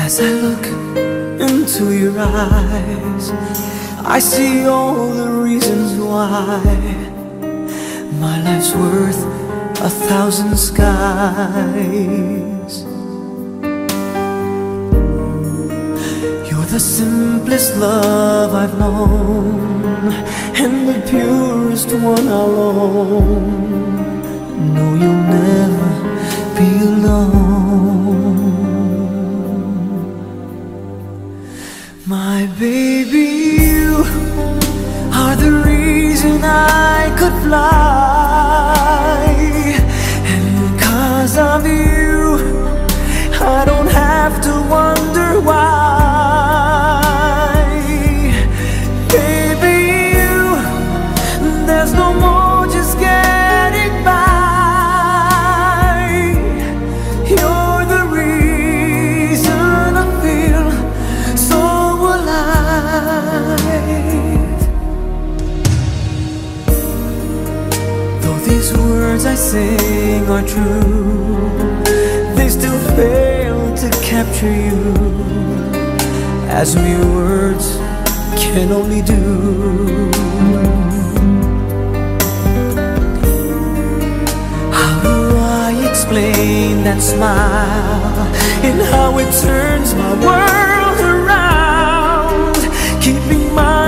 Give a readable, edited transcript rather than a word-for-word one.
As I look into your eyes, I see all the reasons why my life's worth 1,000 skies. You're the simplest love I've known, and the purest one I'll own. No, you'll never be alone. My baby, you are the reason I could fly, and because of you, I don't have to wonder why. Baby, you, there's no more just getting by. You're the reason I feel so alive. Though these words I sing are true, they still fail to capture you, as mere words can only do. How do I explain that smile and how it turns my world around, keeping my